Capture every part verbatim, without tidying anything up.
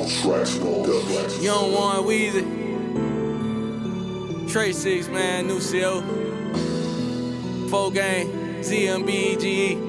Young One Weezy, Trey Six, man, new C O, Four Gang, Z M B E G E.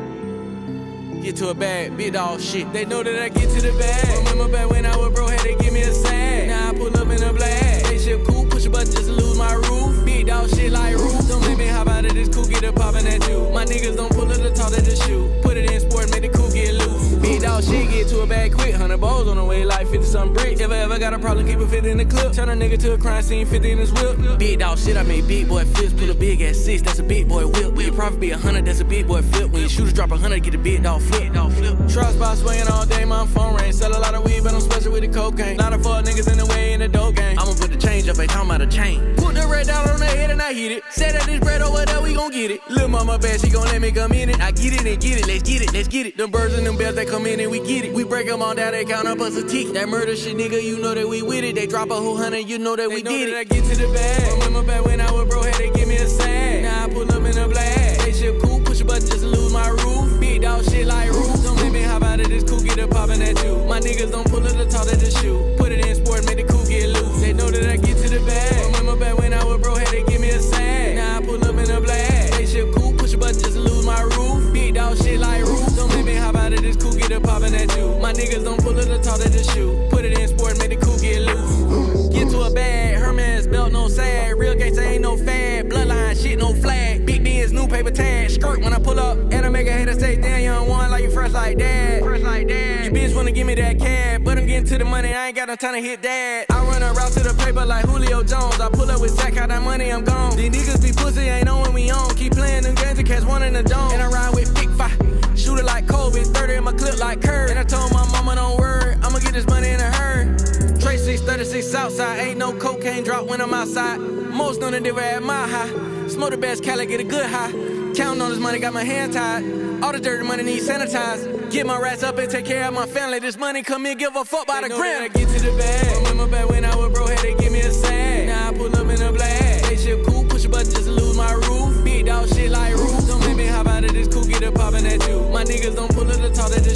Get to a bag, big dog shit. They know that I get to the bag. Remember back when I was broke, had to give me a sack. Now I pull up in a black. They shit cool, push a button just to lose my roof. Big dog shit like roof. Don't make me hop out of this coupe, get it poppin' at you. My niggas don't pull up the talk, they just shoot. Put it in sport, make the coupe get loose. Big dog shit, get to a bag quick. Hundred balls on the way, like fifty something bricks. If I ever got a problem, keep it fit in the clip. Turn a nigga to a crime scene, fifty in his whip. Big dog shit, I made big boy flips. Pull a big ass six, that's a big boy whip. When your profit be a hundred, that's a big boy flip. When your shooters drop a hundred, get a big dog flip. Dog flip. Trust spot swinging all day, my phone ring. Sell a lot of weed, but I'm special with the cocaine. Lot of fuck niggas in the way in the dope game. I'ma put the change up, ain't talking about a chain. Put the red dollar on the head and I hit it. Say that this bread over there, we gon' get it. Lil' mama bad, she gon' let me come in it. I get it and get it, let's get it, let's get it. Them birds and them bells, they come in and we get it. We break them all down, they count up us a tick. That murder shit, nigga, you know that we with it. They drop a whole hundred, you know that they we know did that it. I get to the bag. Remember back when I was broke, had to give me a sack. Now I pull up in a black. They shit cool, push a button just to lose my roof. Big dog shit like roof. Don't make me hop out of this coupe, get it poppin' at you. My niggas don't pull up the talk, they just shoot. Put it in sport, make the coupe get loose. They know that I get to the bag. Remember back when I was broke, had to give me a sack. Now I pull up in a black. They shit cool, push a button just to lose my roof. Big dog shit like roof. Don't make me hop out of this coupe, get it poppin' at you. My niggas don't pull up the talk, they just shoot. Put it in sport, make the coupe get loose. Get to a bag, Hermes belt, no sad. Real gangsta ain't no fad. Bloodline shit, no flag. Big Benz, new paper tag. Skirt when I pull up, and I make a hater say, damn, young one, like you fresh like that. Fresh like that. You bitch wanna give me that cab, but I'm getting to the money, I ain't got no time to hit that. I run a route to the paper like Julio Jones. I pull up with sack, out that money, I'm gone. These niggas be pussy, ain't know when we on. Keep playing them games to catch one in the dome. And I ride with big five. Shoot it like Kobe, thirty in my clip like Curry. And I told my mama don't worry, I'ma get this money in a hurry. Trey six thirty-six Southside, ain't no cocaine drop when I'm outside. Most on the diver at my high. Smoke the best Cali, get a good high. Counting on this money, got my hand tied. All the dirty money needs sanitized. Get my rats up and take care of my family. This money come in, give a fuck by the gram. I get to the bag. Remember back when I was broke, had to give me a sack. Now I pull up in a black. They shit cool, push a button just to lose my roof. Big dog shit like roof. Don't make me hop out of this coupe, get it poppin' at you. My niggas don't pull up the talk, they just